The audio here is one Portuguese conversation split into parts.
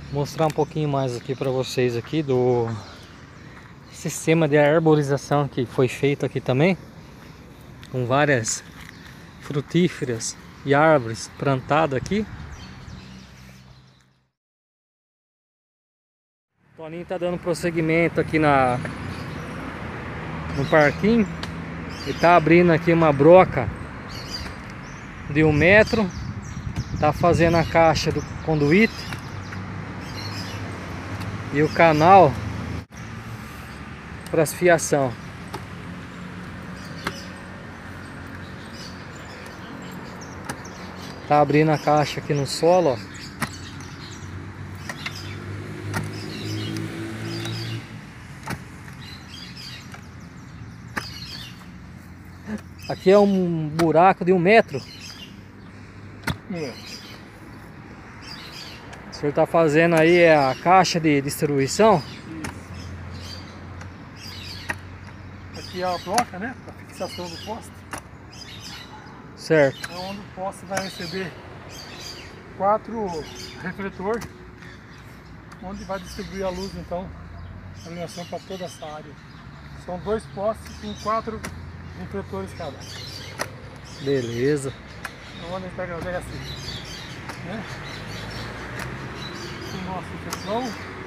Mostrar um pouquinho mais aqui para vocês aqui do sistema de arborização que foi feito aqui também, com várias frutíferas e árvores plantadas aqui. O Toninho tá dando prosseguimento aqui no parquinho e tá abrindo aqui uma broca de 1 metro, tá fazendo a caixa do conduíte e o canal para as fiação. Tá abrindo a caixa aqui no solo, ó. Aqui é um buraco de 1 metro. O senhor tá fazendo aí a caixa de distribuição? Aqui é a bloca, né? A fixação do poste. Certo. É onde o poste vai receber 4 refletores, onde vai distribuir a luz, então, a iluminação para toda essa área. São 2 postes com 4 refletores cada. Beleza. Então, onde a gente agradece, né? O nosso pessoal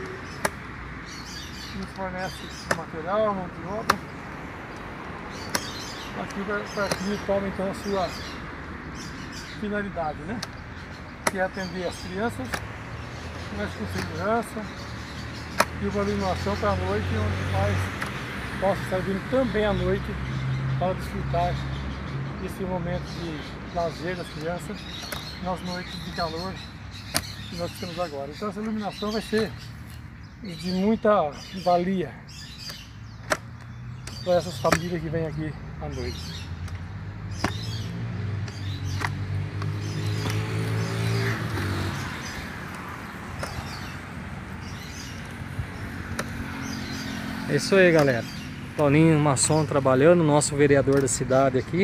nos fornece material, mão de obra. Aqui para que tome então a sua finalidade, né? Que é atender as crianças, mas com segurança, e uma iluminação para a noite, onde os pais possam estar vindo também à noite para desfrutar desse momento de lazer das crianças nas noites de calor que nós temos agora. Então essa iluminação vai ser de muita valia para essas famílias que vêm aqui à noite. É isso aí, galera. Toninho Maçom trabalhando, nosso vereador da cidade aqui.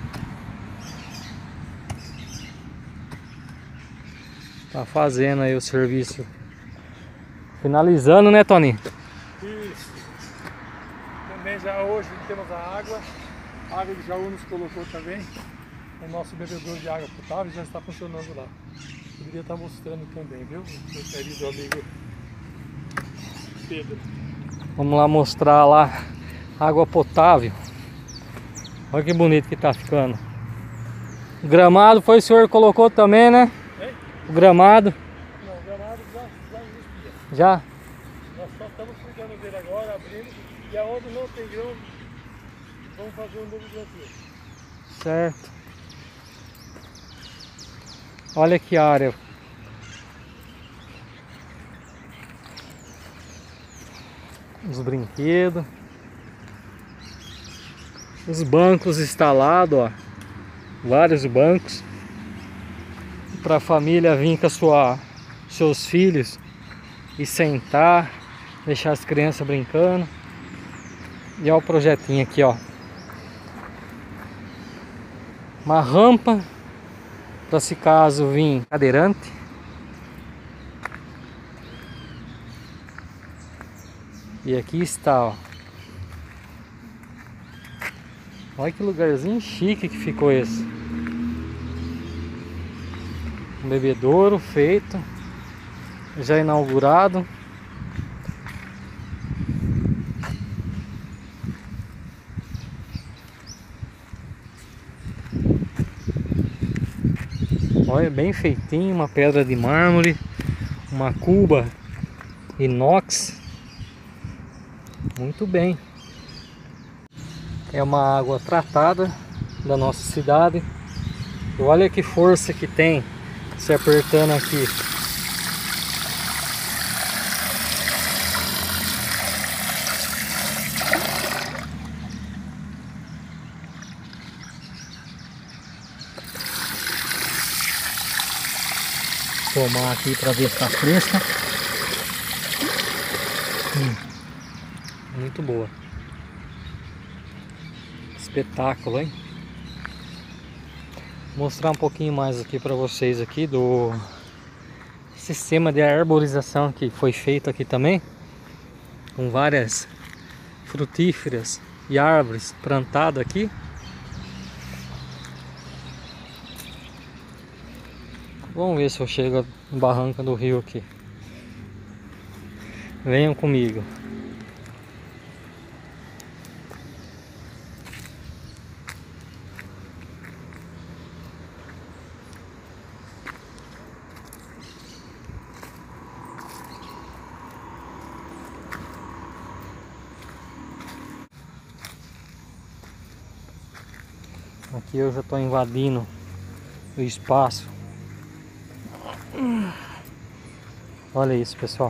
Tá fazendo aí o serviço. Finalizando, né, Toninho? Isso. Também já hoje temos a água que Jaú nos colocou também. O nosso bebedouro de água potável já está funcionando lá. Poderia estar mostrando também, viu? Meu querido amigo Pedro. Vamos lá mostrar lá água potável. Olha que bonito que tá ficando. O gramado foi o senhor que colocou também, né? Hein? O gramado. Não, o gramado já existia. Já? Nós só estamos cuidando dele agora, abrindo. E aonde não tem grão, vamos fazer um novo grãozinho. Certo. Olha que área. Os brinquedos. Os bancos instalados, ó. Vários bancos. Para a família vir com seus filhos e sentar, deixar as crianças brincando. E olha o projetinho aqui, ó. Uma rampa para se caso vir cadeirante. E aqui está, ó. Olha que lugarzinho chique que ficou esse. Um bebedouro feito, já inaugurado. Olha, bem feitinho, uma pedra de mármore, uma cuba inox. Muito bem. É uma água tratada da nossa cidade. E olha que força que tem se apertando aqui. Tomar aqui para ver se tá fresca. Muito boa. Espetáculo, hein? Vou mostrar um pouquinho mais aqui para vocês aqui do sistema de arborização que foi feito aqui também, com várias frutíferas e árvores plantadas aqui. Vamos ver se eu chego no barranco do rio aqui. Venham comigo. Aqui eu já estou invadindo o espaço. Olha isso, pessoal.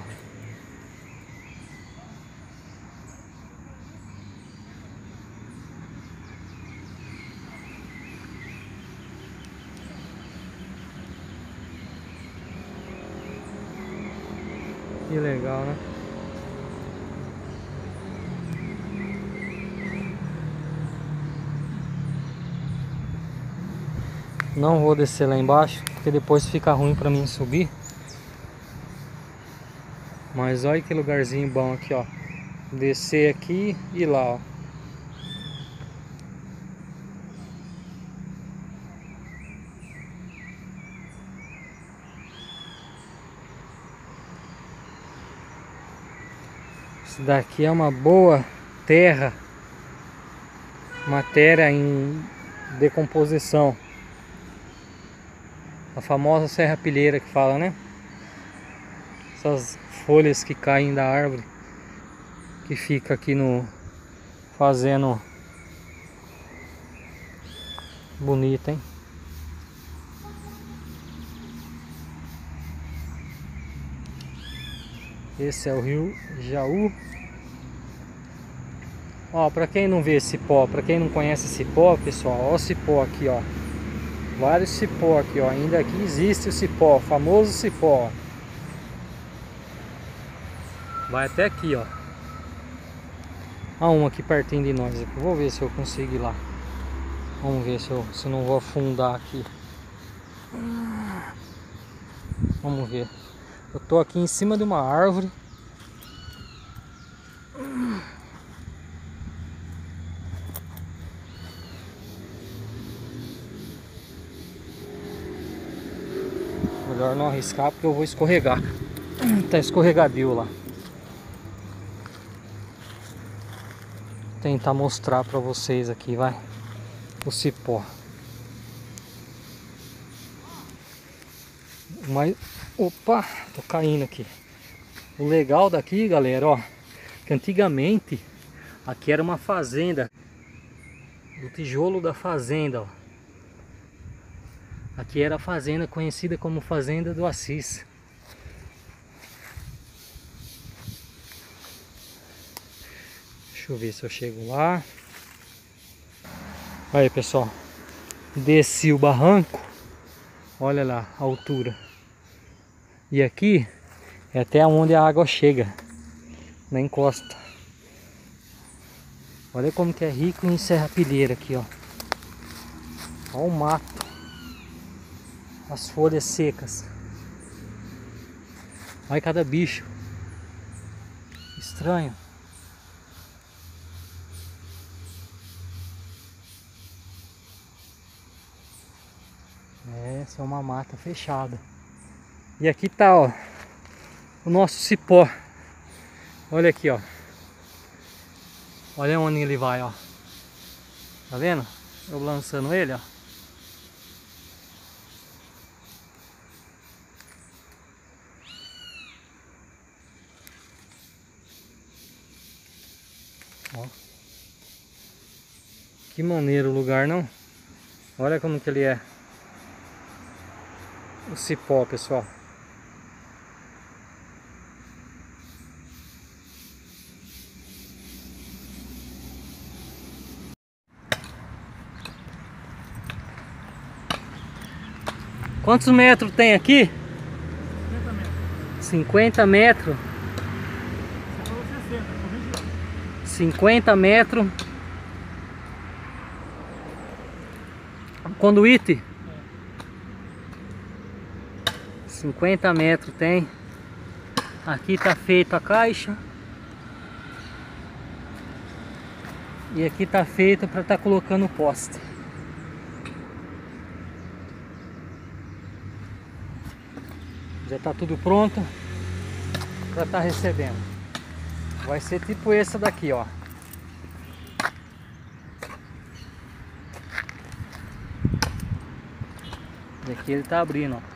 Que legal, né? Não vou descer lá embaixo, porque depois fica ruim para mim subir. Mas olha que lugarzinho bom aqui, ó. Descer aqui e lá, ó. Isso daqui é uma boa terra, matéria em decomposição. A famosa serrapilheira que fala, né? Essas folhas que caem da árvore, que fica aqui no fazendo bonito, hein? Esse é o rio Jaú. Ó, pra quem não vê cipó, pra quem não conhece cipó, pessoal, ó o cipó aqui, ó. Vários cipó aqui, ó. Ainda aqui existe o cipó, o famoso cipó. Vai até aqui, ó. Há um aqui pertinho de nós. Vou ver se eu consigo ir lá. Vamos ver se eu não vou afundar aqui. Vamos ver. Eu tô aqui em cima de uma árvore. Melhor não arriscar porque eu vou escorregar. Tá escorregadio lá. Vou tentar mostrar pra vocês aqui, vai. O cipó. Mas, opa, tô caindo aqui. O legal daqui, galera, ó, que antigamente aqui era uma fazenda. Do tijolo da fazenda, ó. Aqui era a fazenda conhecida como Fazenda do Assis. Deixa eu ver se eu chego lá. Aí, pessoal, desci o barranco. Olha lá a altura. E aqui é até onde a água chega, na encosta. Olha como que é rico em serrapilheira aqui, ó. Olha o mato. As folhas secas. Olha cada bicho estranho. Essa é uma mata fechada. E aqui tá, ó, o nosso cipó. Olha aqui, ó. Olha onde ele vai, ó. Tá vendo? Eu lançando ele, ó. Ó. Que maneiro o lugar, não? Olha como que ele é. O cipó, pessoal. Quantos metros tem aqui? 50 metros. 50 metros. Conduíte. 50 metros tem. Aqui tá feita a caixa. E aqui tá feito para estar colocando o poste. Já tá tudo pronto para estar recebendo. Vai ser tipo essa daqui, ó. E aqui ele tá abrindo, ó.